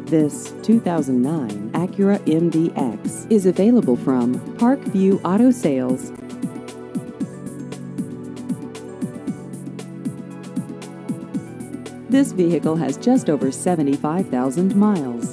This 2009 Acura MDX is available from Parkview Auto Sales. This vehicle has just over 75,000 miles.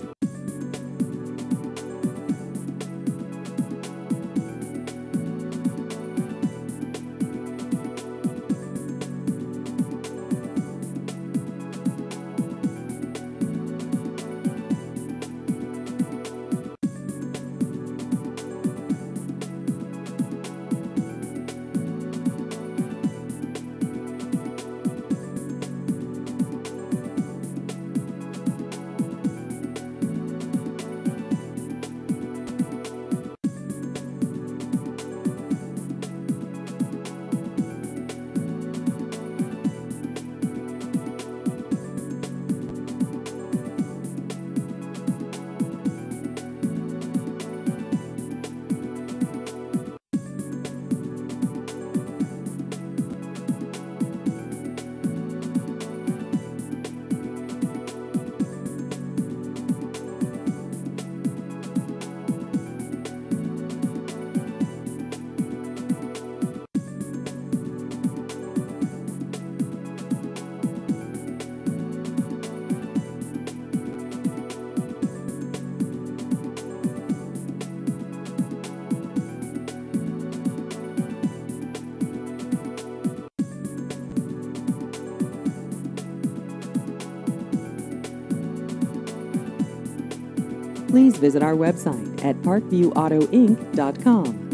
Please visit our website at parkviewautoinc.com.